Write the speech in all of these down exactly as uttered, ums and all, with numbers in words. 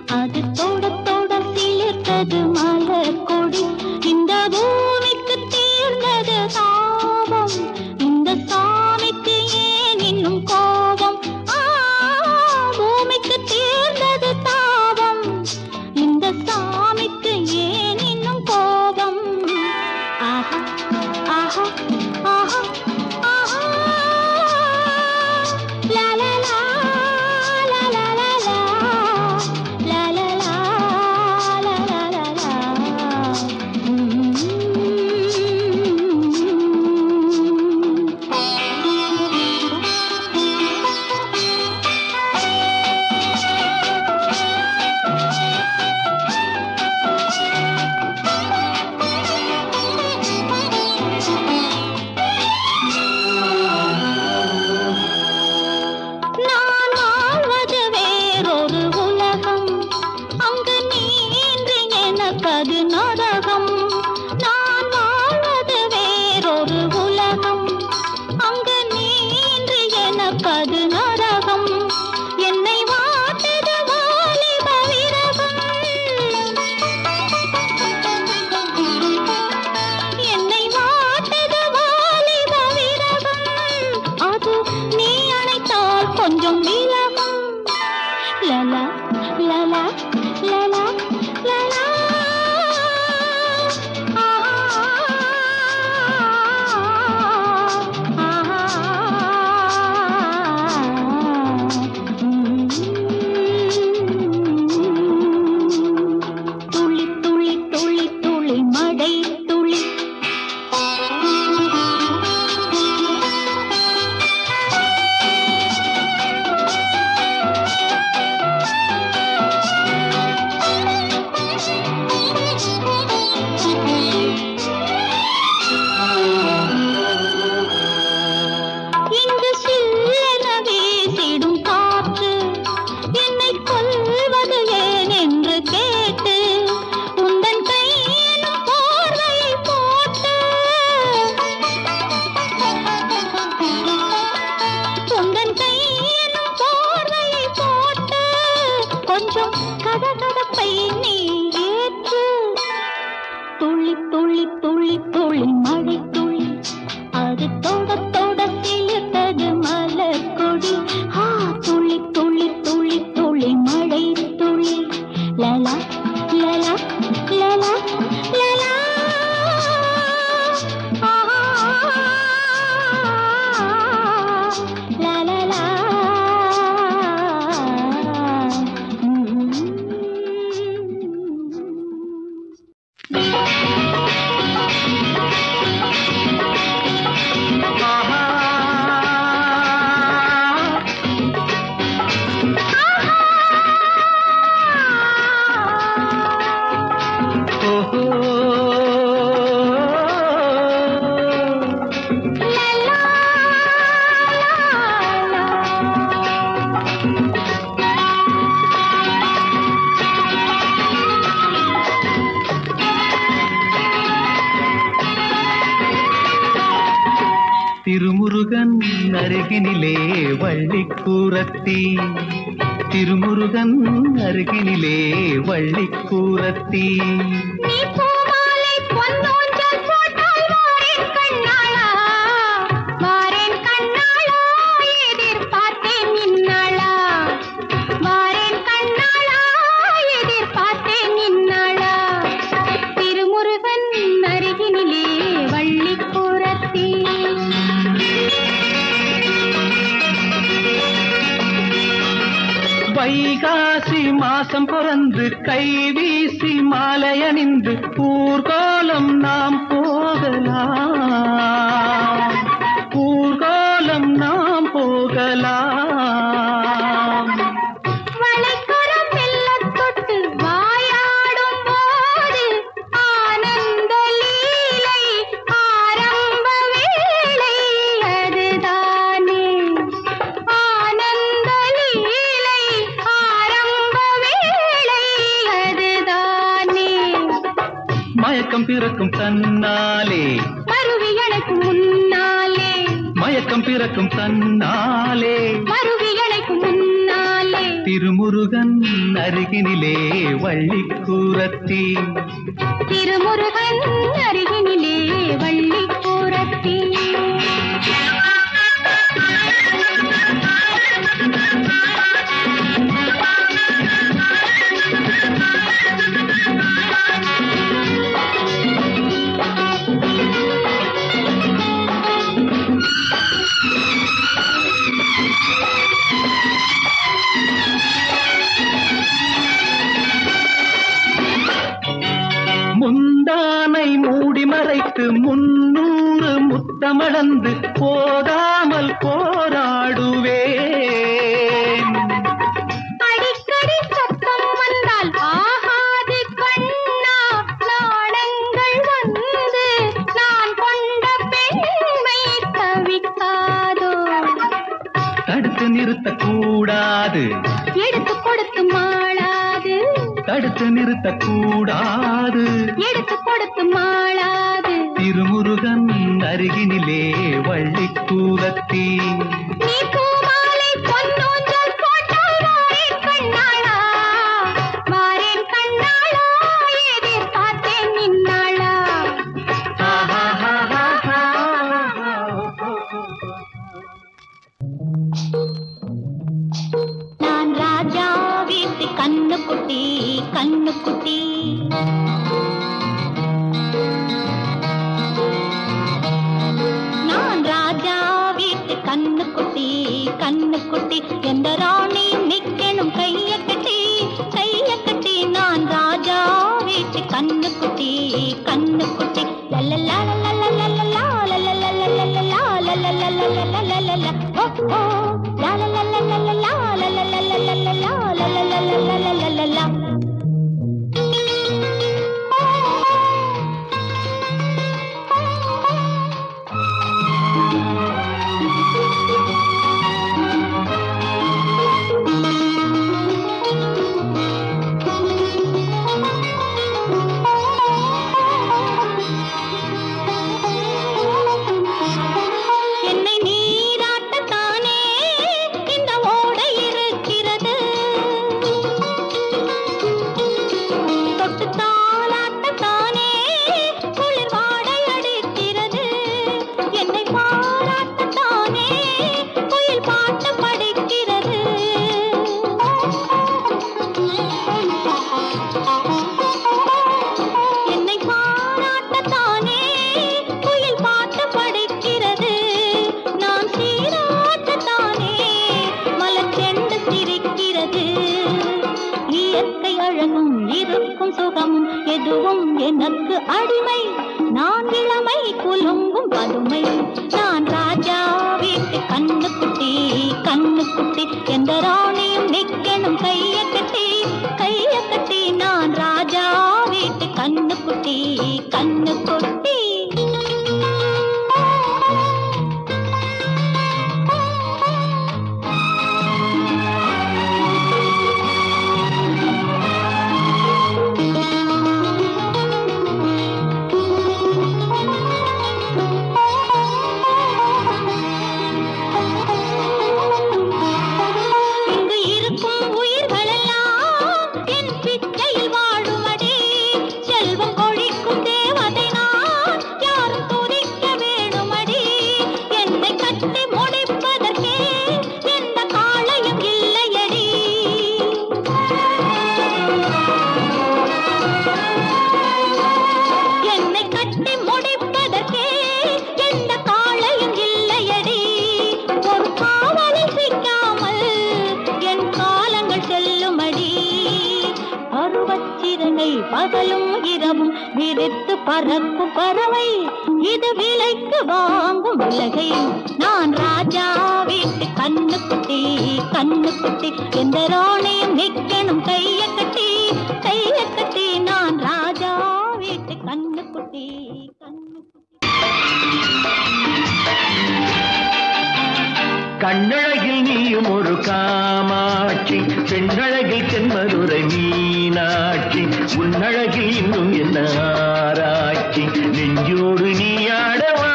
அது தொட தொட சிலிர்த்தது மலர் கொடி. இந்த பூமிக்கு தீர்ந்தது தாபம், இந்த சாமிக்கு ஏன் இன்னும் கோபம்? பூமிக்கு தீர்ந்தது தாபம், இந்த சாமிக்கு ஏன் இன்னும் கோபம்? ஆஹா ஆஹா ஆஹா ஆஹா லா லா லா லா லா லா லா லா லா லா லா லா லா. நான் வாழ்வது வேறொரு உலகம், அங்கு நீன்றி எனக்கது நரகம். நான் வாழ்வது வேறொரு உலகம், அங்கு நீன்றி எனக்கது நரகம். என்னை வாட்டது வாலிப விரகம், என்னை வாட்டது வாலிப விரகம். அது நீ அணைத்தால் கொஞ்சம் விலகும். லலா லலா லலா லலா ஆஹா ஆஹா துளி துளி துளி துளி மழை துளி. இங்கு சில்லென வீசிடும் காற்று என்னை கொல்வது ஏன் என்று கேட்டு, உந்தன் கையிலும் போர்வையை போட்டு, உந்தன் கையிலும் போர்வையை போட்டு, கொஞ்சம் கதகதப்பை நீ ஏற்று. துளி துளி துளி துளி மழை துளி, அது தொட தொட சிலிர்த்தது மலர் கொடி. ஆ துளி துளி துளி துளி மழை துளி. லலா லலா லலா லலா ஆஹா லா லா லா. திருமுருகன் அருகினிலே வள்ளிக்கூரத்தி, திருமுருகன் அருகினிலே வள்ளிக்கூரத்தி. நீ பூமாலை பொன்னூஞ்சல் போட்டால் வாரேன் கண்ணாளா, வாரேன் கண்ணாளா, எதிர்பார்த்தேன் நின்னாளா, வாரேன் கண்ணாளா, எதிர்பார்த்தேன் நின்னாளா. திருமுருகன் அருகினிலே வள்ளிக்கூரத்தி. வைகாசி மாசம் பிறந்து கை வீசி மாலையணிந்து ஊர்கோலம் நாம் போகலாம், ஊர்கோலம் நாம் போகலாம். வளைக்கரம் வெள்ளத் தொட்டு வாயாடும் போது ஆனந்த லீலை ஆரம்ப வேளை அதுதானே, ஆனந்த லீலை ஆரம்ப வேளை அதுதானே. மயக்கம் பிறக்கும் தன்னாலே, மருவி எனக்கு முன்னாலே, மயக்கம் பிறக்கும் தன்னாலே, மருவி எனக்கு முன்னாலே. திருமுருகன் அருகினிலே வள்ளிக்கூரத்தி திருமுருகன் அருகினிலே வள்ளிக்கூரத்தி முந்தானை மூடி மறைத்து முன்னூறு முத்தமளந்து போதாமல் போராடுவேன். அடிக்கடி சத்தம் வந்தால் ஆகாது கண்ணா, நாடங்கள் வந்து நான் கொண்ட பெண்மை தவிக்காதோ. தடுத்து நிறுத்தக்கூடாது, எடுத்து கொடுத்து மாளாது. தடுத்து நிறுத்தக்கூடாது, எடுத்து கொடுத்து மாளாது. திருமுருகன் அருகினிலே வள்ளிக்கூரத்தி நீ பூமாலை பொன்னூஞ்சல் போட்டால் வாரேன் கண்ணாளா, வாரேன் கண்ணாளா, எதிர்பார்த்தேன் நின்னாளா. நான் ராஜா வீட்டு கண்ணு குட்டி, கண்ணு குட்டி. நான் ராஜா வீட்டு கண்ணு குட்டி, கண்ணு குட்டி. எந்த ராணியும் நிக்கணும் கைய கட்டி, கைய கட்டி. நான் ராஜா வீட்டு கண்ணு குட்டி, கண்ணு குட்டி. லல்லலா லல்லலா லல்லலா லல்லலா லல்லலா லல்லலா லல்லலா. ஓ ஓ லல்லலா லல்லலா லல்லலா லல்லலா லல்லலா லல்லலா. என்னை நீராட்டத்தானே இந்த ஓடை இருக்கிறது, தொட்டு தாளாட்டத்தானே குளிர் வாடை அடிக்கிறது. என்னை பாராட்டத்தானே குயில் பாட்டு படிக்கிறது. என்னை பாராட்டத்தானே குயில் பாட்டு படிக்கிறது. நான் சீராட்டத்தானே மலச்செண்டு சிரிக்கிறது. இயற்கை அழகும் இருக்கும் சுகமும் எதுவும் எனக்கு அடிமை. நான் இளமை குலுங்கும் பதுமை. நான் ராஜா வீட்டு கண்ணு குட்டி, கண்ணு குட்டி. எந்த ராணியும் நிக்கணும் கைய கட்டி, கைய கட்டி. நான் ராஜா வீட்டு கண்ணு குட்டி, கண்ணு குட்டி. இங்கு இருக்கும் உயிர்களெல்லாம் என் பிச்சையில் வாழுமடி. செல்வம் கொழிக்கும் தேவதை நான் யாரும் துதிக்க வேணுமடி. என்னை கட்டி முடிப்பதற்கே எந்த காளையும் இல்லையடி. என்னை கட்டி முடிப்பதற்கே எந்த காளையும் இல்லையடி. ஒரு காவலில் சிக்காமல் என் காலங்கள் செல்லுமடி. பருவச்சிறகை பகலும் இரவும் விரித்து பறக்கும் பறவை இது விலைக்கு வாங்கும் உலகை. நான் ராஜா வீட்டு கண்ணு குட்டி, கண்ணு குட்டி. எந்த ராணியும் நிக்கணும் கைய கட்டி, கைய கட்டி. நான் ராஜா வீட்டு கண்ணு குட்டி, கண்ணு குட்டி. கண்ணழகில் நீயும் ஒரு காமாட்சி, பெண்ணழகில் தென்மதுரை மீனாட்சி. உன்னழகில் இன்னும் என்ன ஆராய்ச்சி, நெஞ்சோடு நீ ஆடவா.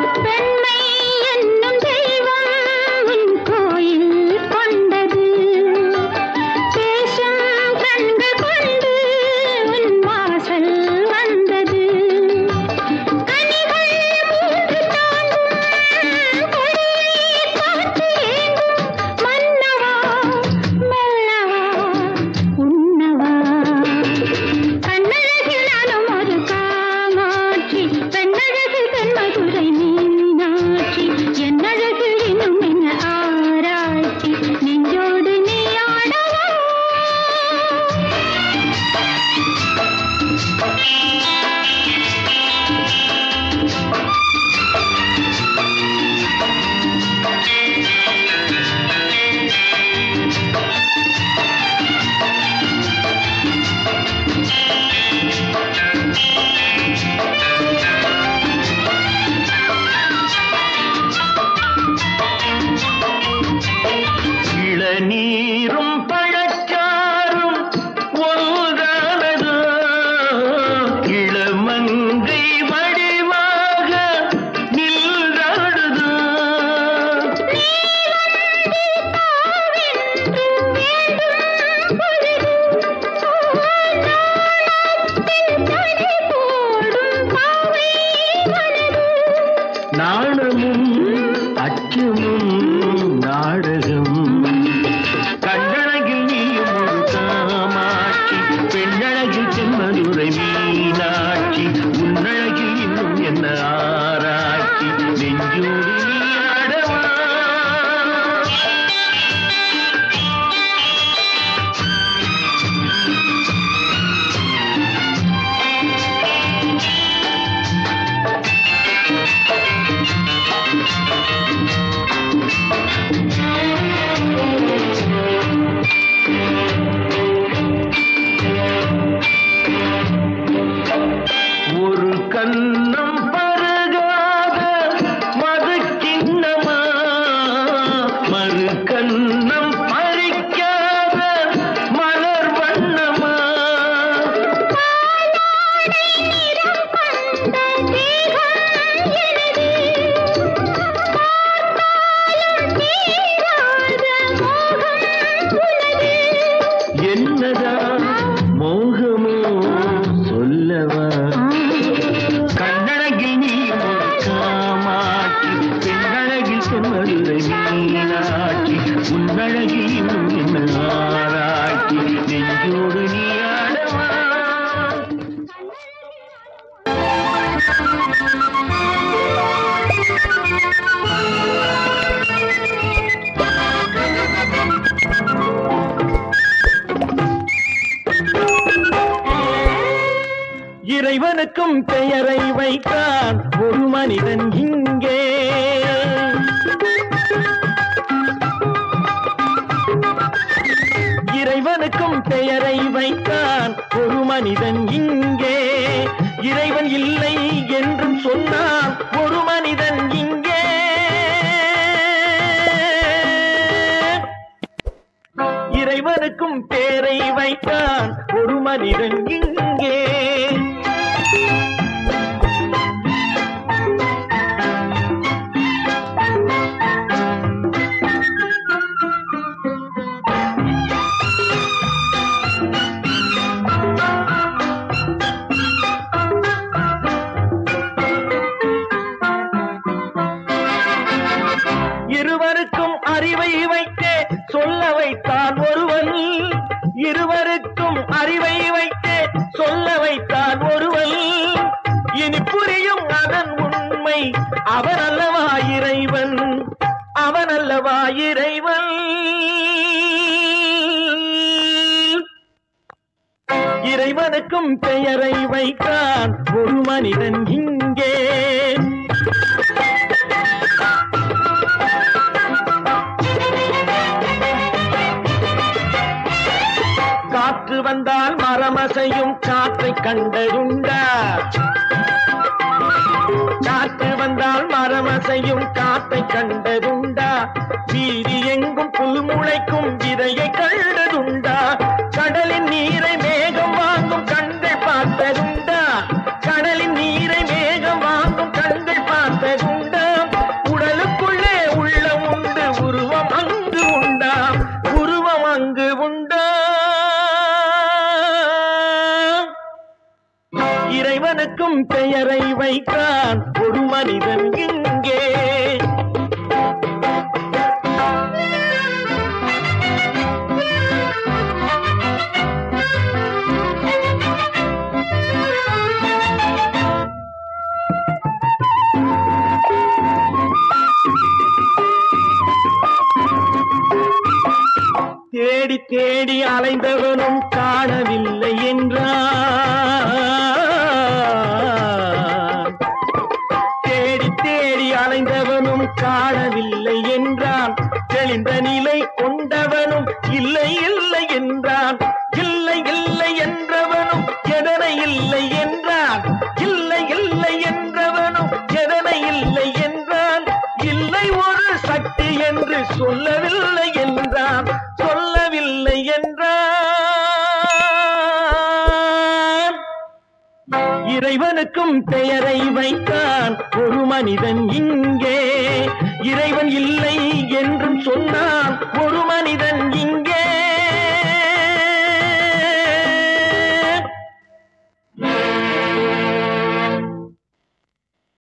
பெண்மை என்னும் தெய்வம் உன் கோயில் கொண்டது. என்னதா மோகமோ சொல்லவா கண்ணழகில் நீ ஒரு காமாட்சி பெண்ணழகில் செம்மதுரை மீனாட்சி உன்னழகில் இன்னும் என்ன ஆராய்ச்சி நெஞ்சோடு நீ ஆடவா இறைவனுக்கும் பெயரை வைத்தான் ஒரு மனிதன் இங்கே இறைவனுக்கும் பெயரை வைத்தான் ஒரு மனிதன் இங்கே இறைவன் இல்லை என்றும் சொன்னான் ஒரு மனிதன் இங்கே இறைவனுக்கும் பெயரை வைத்தான் ஒரு மனிதன் இங்கே இருவருக்கும் அறிவை வைத்தே சொல்ல வைத்தான் ஒருவன் இருவருக்கும் அறிவை வைத்தே சொல்ல வைத்தான் ஒருவன் இனி புரியும் அதன் உண்மை அவன் அல்லவா இறைவன் அவன் அல்லவா இறைவன் இறைவனுக்கும் பெயரை வைத்தான் ஒரு மனிதன் இங்கே காற்று வந்தால் மரமசையும் காற்றை கண்டதுண்டா காற்று வந்தால் மரமசையும் காற்றை கண்டதுண்டா வீதி எங்கும் புல் முளைக்கும் விதையை கண்டதுண்டா கடலின் நீரை மேகம் வாங்கும் கண்கள் பார்த்ததுண்டா கடலின் நீரை மேகம் வாங்கும் கண்கள் பார்த்ததுண்டா உடலுக்குள்ளே உள்ளம் உண்டு உருவம் அங்கு உண்டா உருவம் அங்கு உண்டா இறைவனுக்கும் பெயரை வைத்தான் ஒரு மனிதன் இங்கே தேடி தேடி அலைந்தவனும் காணவில்லை என்றான் தேடி தேடி அலைந்தவனும் காணவில்லை என்றான் தெளிந்த நிலை கொண்டவனும் இல்லை இல்லை என்றான் இல்லை இல்லை என்றவனும் எதனை இல்லை என்றான் இல்லை இல்லை என்றவனும் எதனை இல்லை என்றான் இல்லை ஒரு சக்தி என்று சொல்லவில்லை என்றான் சொல்லவில்லை என்றான் இறைவனுக்கும் பெயரை வைத்தான் ஒரு மனிதன் இங்கே இறைவன் இல்லை என்றும் சொன்னான் ஒரு